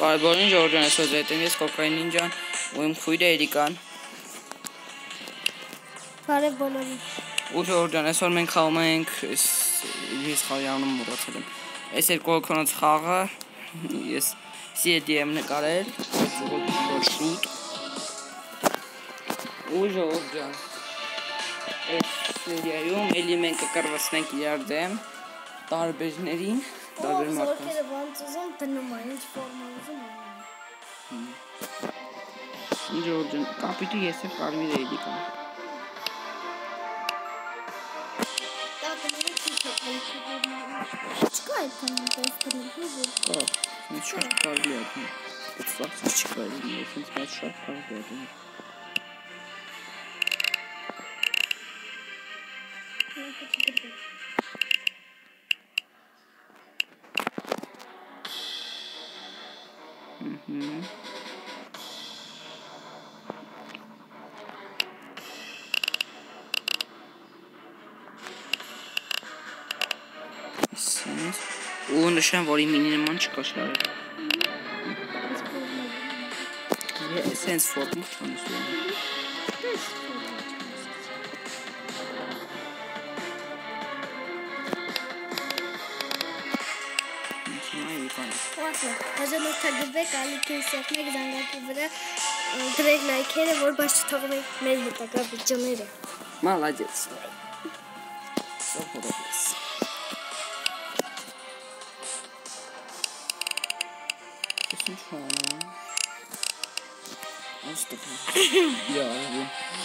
Կարևորին Ժորժան այսօր զետեմ ես կոկային նինջան ու իմ քույրը Էրիկան։ Բարև բոլորին։ Ու Ժորժան այսօր մենք խաղում ենք ես խաղի անունը մոռացել եմ։ Այս երկու հոգոնոց խաղը ես CD եմ նկարել, շուտ։ Ու Ժորժան այս սերիայում էլի մենք կկռվեցնենք իրար դեմ տարբերներին, տարբեր մարդկանց։ Ովքեր ոնց ուզում դնում են, ինչ ֆորմա ուզում են։ Ժորժան կապիտի ես եմ կարմիր Էրիկան։ Չկա այդքան այնպես դրել, Կա, ինձ շատ կարելի է դնում։ Բայց վաղց չկա, ես ինձ բայց շատ կարելի է դնում։ Ու նշան, որ իմ ինի նման չկա շարը։ Սենց ֆորմա չան իսում։ Հաջորդակրվեք ալիքին սեղմեք զանգակի վրա գրեք լայքերը, որ բաց չթողնեք մեր հետագա վիդեոները։ Մալադեց։ Սովորես։ Ես ինչ հանում։ Աստղ։ Յարու։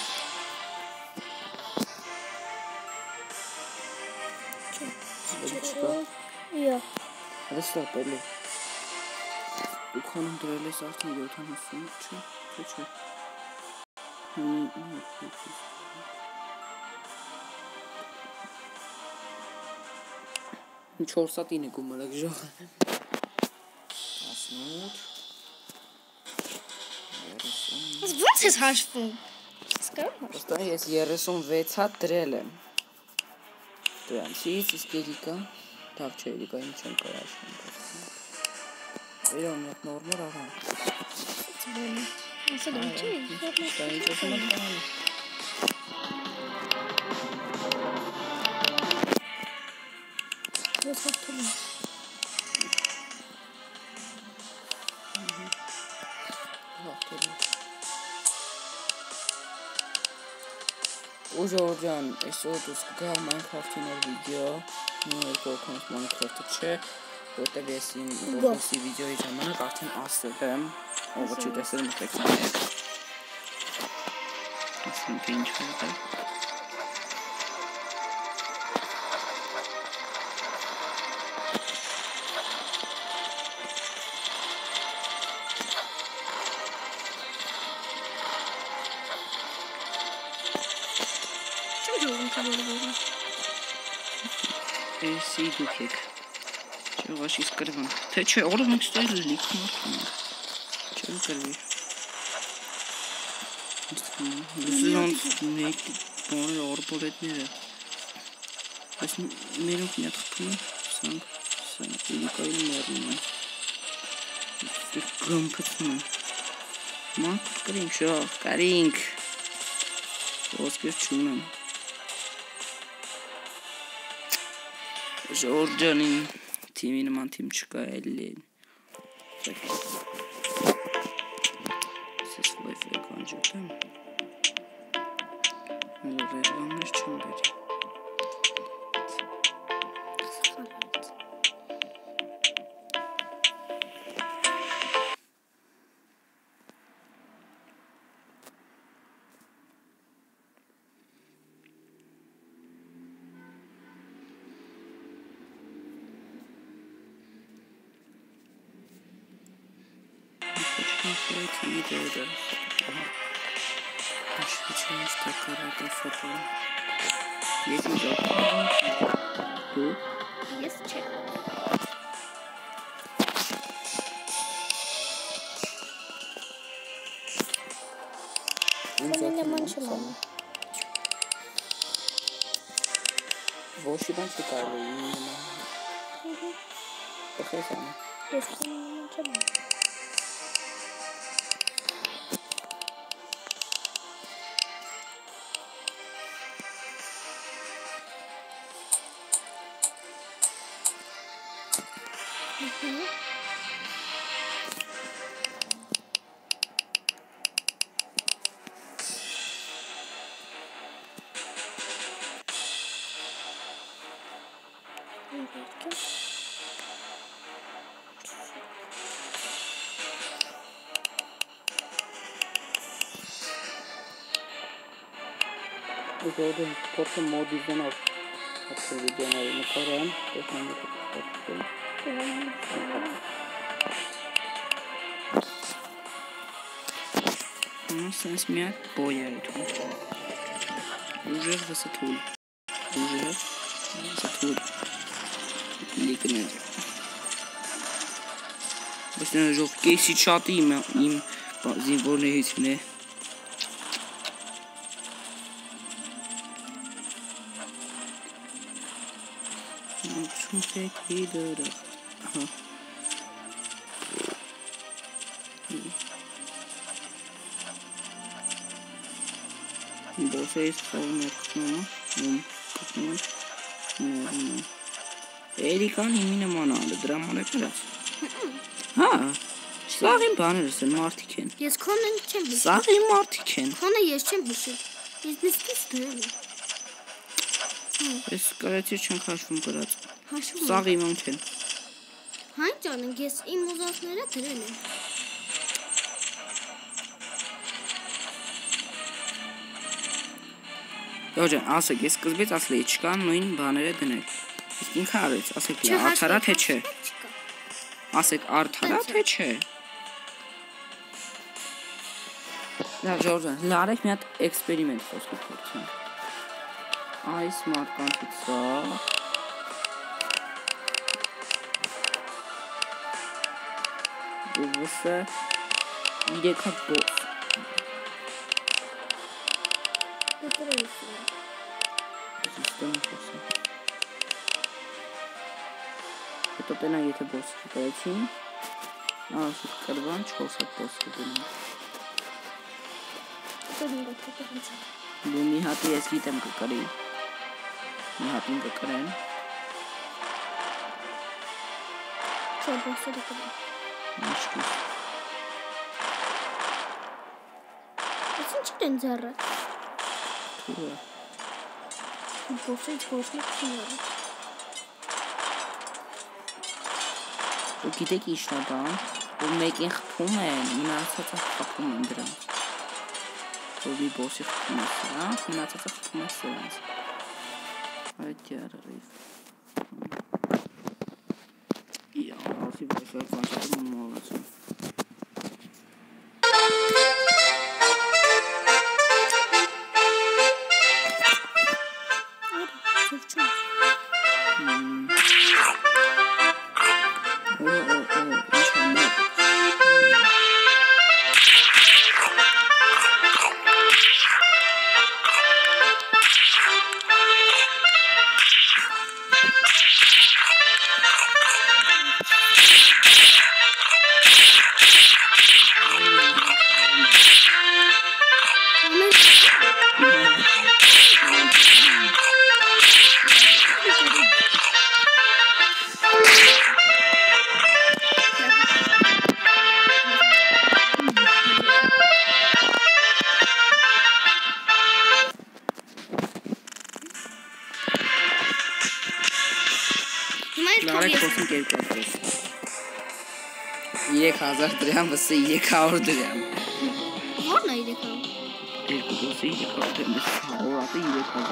Յա։ Հստապելի։ Դու քանում դրել ես արդեն 70, չէ։ Ինչ 4 սատին է գումարակ ժողը։ 18 Ես ո՞նց ես հաշվում։ Ոստան ես 36 հատ դրել եմ։ Դրանցից իսկ Էրիկա, թավ չէ Էրիկա ինչ եմ կարաշում։ Իրոն մեկ նորմալ աղա։ Ասա դեմ չի։ Դա ինչ ասում եմ տանում։ Ես հաղթում եմ։ Ու Ժորժան, այսօր դուս կգա Minecraft-ի նոր վիդեո, նոր կողքանց Minecraft-ը չէ, որտև ես իմ Roblox-ի վիդեոյի ժամանակ արդեն ասել եմ, ովը չի տեսել մտեք նայեք։ Ասում թե ինչ եղել։ Էսի դուք եք, չողաշիս կրվան, թե չէ, օրը մենք ստոյլ լիք մարդում ենք, չեմ կրվի, զոնց մեկ բորը օրբորետները, այս մերոնք մի հատ խպում են, սանք, Էրիկային մերնում են, գրամպեցնում են, մանք կրինք շող, կարինք, ոսկեր չունեմ, Ժորժանին թիմի նման թիմ չկա էլի են։ Սես Wi-Fi կանջուտեմ։ Ռեգլամներ չեմ բերի։ Видео, почему такая фото? Есть видео. Ту? Есть чек. Фамилия Манчелана. Voši ban šikāli. Kas esam? Yes, Manchelana. Jordan korku modizden al. Hatta videolarını koran. Sen смеет бояют. Уже высоту. Уже высоту. Ликнет. Başına çok geçi çatıyım ya. Zinvorlu hizmine. Çok iyidir. Aha. Boşayı savunma kısmına. Erikan yine manada dramana kadar. Ha. Sag ihm Bannersen Martiken. Jetzt kommen Champion. Sag ihm Martiken. Kona jest Championship. Jetzt bist du drin. Es garantiert schon kaçmam kadar. Haşım. Sag ihm Martiken. Hangi canın gez in uzatmaya trene. Hocam also gez kız bet aslı çıkan oyun banere döner. İskin karet asık ya artara teçe. Asık artara teçe. La Jordan, laat ik met experiment vastgevoerd. I smart pizza. Você irei acabou. Это ты на это босс короче. А что карван чёлся босс думаю. Bumi hati es kita ke kari. Ni hati ke karen. Coba sedikit. Müşkül. Nasıl çıktın zarra? Tura. Boşa hiç konuşmak istemiyorum. Bu gidek iş adam. Bu mekin kumen. Minasata kapım indiren. Bir boşluk mesela, minatata tutması lazım. Evet yararıyız. Ya nasıl bir şey konuşalım mı olacak? ये खाजा दरिया बस ये खाओ दरिया और नहीं देखा एक दो से ये खाओ दरिया और आते ये खाजा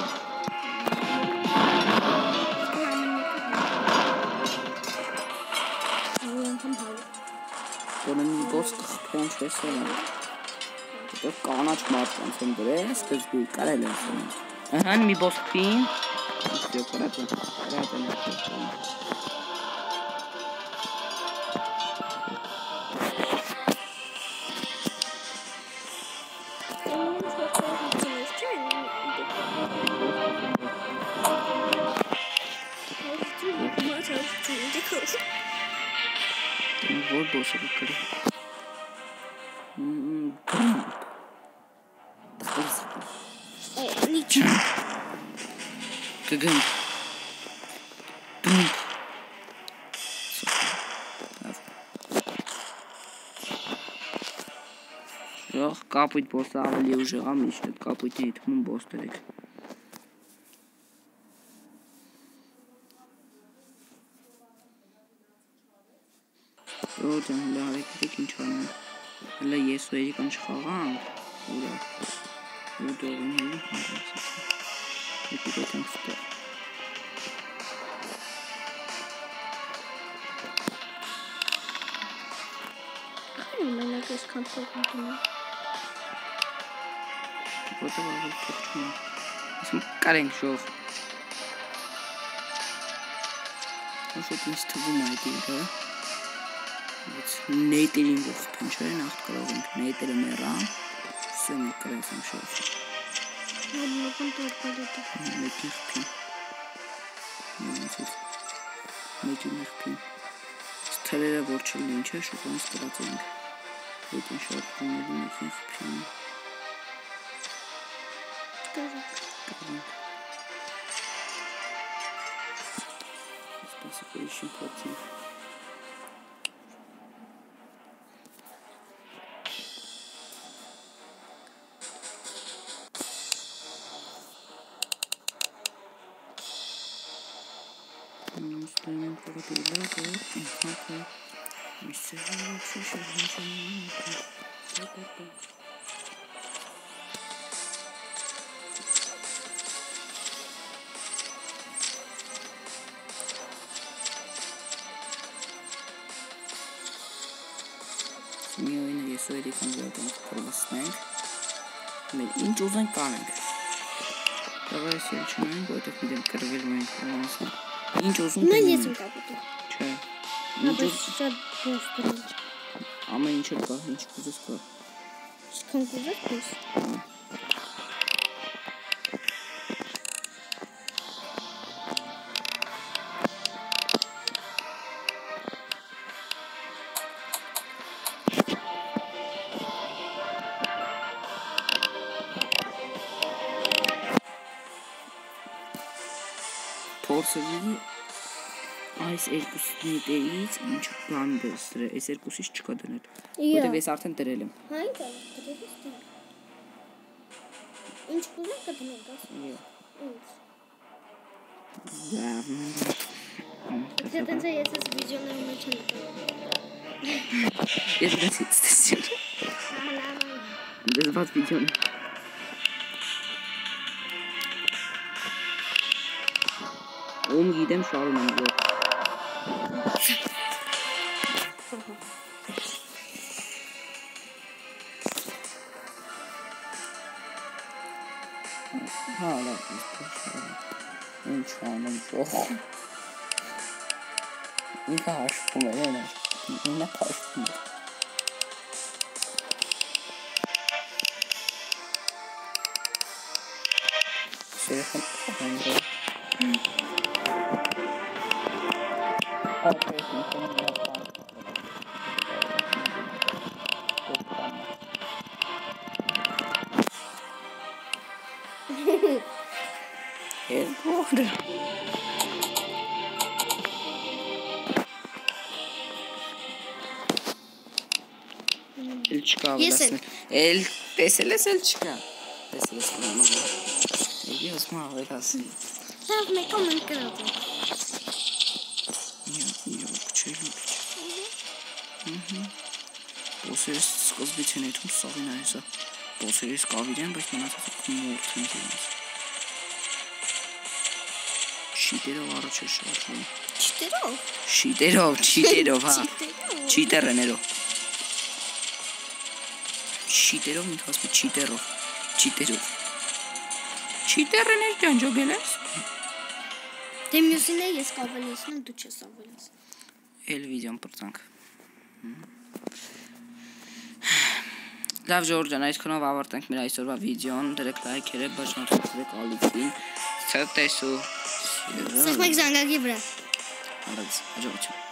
Bunun dostluq konuşması bu qana çıxmarsan sən buraya qız bir qarayırsan. Aha mi dostluğun istiyor qarata. Qarata ne yapıyorsun? Vou bolsa do cara. Niçin? Kagın. Yok, капать поставили уже, а мне что-то капать нет, мы бостерик. Hocam la hareket imkanı. La yesu erik an çıkaran. Burada. Burada oynuyor. Եկեք գտանք ստեղ։ Մենակ այսքան փող ունեմ։ Որտե՞ղ ավելի փող չունեմ։ Իսկ կարենք շով։ Ոսոտ ինձ թվում է այդ իրը։ Բայց նեյտերին ողբեն չէ, նախ կարող ենք նեյտերը մեռան։ Всё, мы կրացենք շով։ Մոբն տորպալետը։ Մեկի խփին։ Մեկի խփին։ Թելերը որ չլինի, չէ, շուտով կրացենք։ Այդ ինչ շարքումների մեկի խփին։ Спасибо, очень плотно. Ну, стоим крокодила, как мистер Лакши, Միույնը ես ու երիկան վերդենք պրովսնենք, մեր ինչ ուզենք կանենք, դավա ես էլ չնայենք, որտեղ միդեմ կրվելու ենք պրովսնենք, ինչ ուզում կնենք։ Նա ես եմ կապուտում։ Չէ, Աբես շատ բոստրինչ։ ամեն ինչ էլ կա, ինչ կուզես կա։ Իսկան կուզես կուզ։ Փորձելի այս երկուսներից ինչ բան դրել, այս երկուսից չկա դնել, որտեղ ես արդեն դրել եմ։ Հա, ինչ է, դրելիս դրել։ Ինչ կուզեմ կդնենք, ասում։ Ինչ։ Դե տենց է ես ես վիդեոներում մեջ եմ նկարում։ Ես դրեցից տեսյալ։ Դες վիդեոն։ Ում գիտեմ շարում եմ լող։ Հա, լավ, ինչ անում շող։ Ինքը հաշվում է, ինը հաշվում է։ Սերեխան հանդը։ Երկորը էլ չկա ավելացնել էլ տեսել ես էլ չկա տեսել ես եկի ասում ավելացնի Լավ մեկը մենք կրած ենք Բոսերս սկզբից են եթում սաղին այսա Բոսերս կավիր են, բայց մնացածը կմորդ են դրանց Շիտերով առաջ է շարժում Շիտերով, հա Չիտերներով Շիտերով ինք ասում չիտերով Չիտերներ ջանջոգել ես Դե մյուսին է ես կավելացնում, դու չես ավելացնում Էլ վիդեոն պրծանք Լավ ժողովուրդ այսքանով ավարտենք մեր այսօրվա վիդեոն դրեք լայքերը, բաժանորդեք ալիքին Ցտեսու Սեղմեք զանգակի վրա Հաջողություն